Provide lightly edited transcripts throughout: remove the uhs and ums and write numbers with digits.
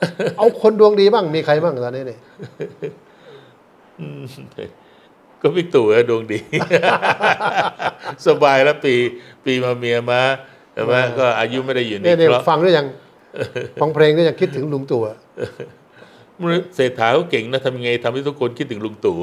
เอาคนดวงดีบ้างมีใครบ้างตอนนี้เนี่ยก็บิ๊กตู่ดวงดี สบายแล้วปีมาเมียมาแต่ว่าก็อายุไม่ได้อยู่ในเนี่ยเคราะห์ฟังด้วยยังฟังเพลงด้วยยังคิดถึงลุงตู่เศรษฐาเขาเก่งนะทำยังไงทำให้ทุกคนคิดถึงลุงตู่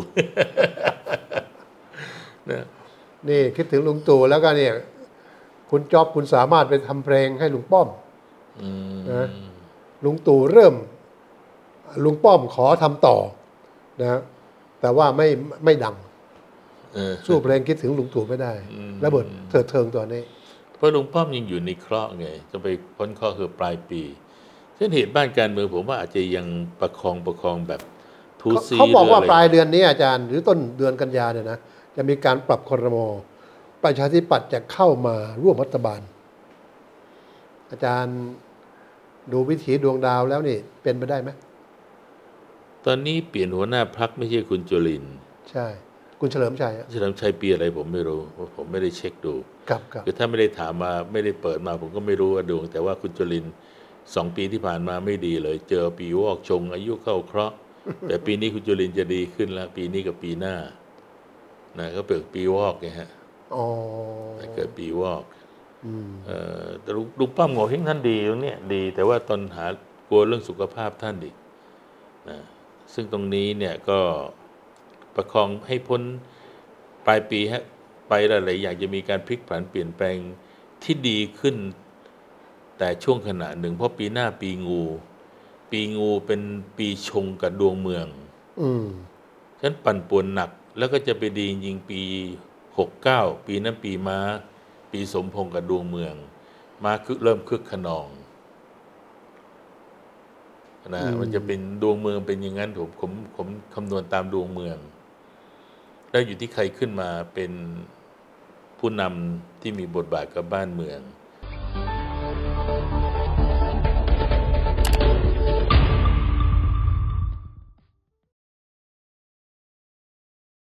นี่คิดถึงลุงตู่แล้วก็เนี่ยคุณจ๊อบคุณสามารถไปทำเพลงให้ลุงป้อมนะลุงตู่เริ่มลุงป้อมขอทำต่อนะแต่ว่าไม่ดังสู้เพลงคิดถึงลุงตู่ไม่ได้ระเบิดเถิดเทิงตัวนี้เพราะลุงป้อมยังอยู่ในเคราะห์ไงจะไปพ้นเคราะห์คือปลายปีเช่นเหตุบ้านการเมืองผมว่าอาจจะยังประคองแบบทูซีเขาบอกว่าปลายเดือนนี้อาจารย์หรือต้นเดือนกันยาเนี่ยนะจะมีการปรับครม.ประชาธิปัตย์จะเข้ามาร่วมรัฐบาลอาจารย์ดูวิถีดวงดาวแล้วนี่เป็นไปได้ไหมตอนนี้เปลี่ยนหัวหน้าพรรคไม่ใช่คุณจุลินทร์ใช่คุณเฉลิมชัยปีอะไรผมไม่รู้ผมไม่ได้เช็คดูครับคือถ้าไม่ได้ถามมาไม่ได้เปิดมาผมก็ไม่รู้ว่าดวงแต่ว่าคุณจุลินทร์2 ปีที่ผ่านมาไม่ดีเลยเจอปีวอกชงอายุเข้าเคราะห์แต่ปีนี้คุณจุลินทร์จะดีขึ้นแล้วปีนี้กับปีหน้านะก็เปิดปีวอกไงฮะเกิดปีวอกแต่ลุงป้อมโง่เฮงท่านดีตรงนี้ดีแต่ว่าตอนหากลัวเรื่องสุขภาพท่านอีกนะซึ่งตรงนี้เนี่ยก็ประคองให้พ้นปลายปีฮะไปหลายๆอย่างจะมีการพลิกผันเปลี่ยนแปลงที่ดีขึ้นแต่ช่วงขณะหนึ่งเพราะปีหน้าปีงูเป็นปีชงกับดวงเมืองฉะนั้นปั่นป่วนหนักแล้วก็จะไปดีจริงปี69ปีนั้นปีม้าปีสมพงษ์กับดวงเมืองม้าเริ่มคึกขนองนะมันจะเป็นดวงเมืองเป็นอย่างนั้นผมคำนวณตามดวงเมืองแล้วอยู่ที่ใครขึ้นมาเป็นผู้นำที่มีบทบาทกับบ้านเมือง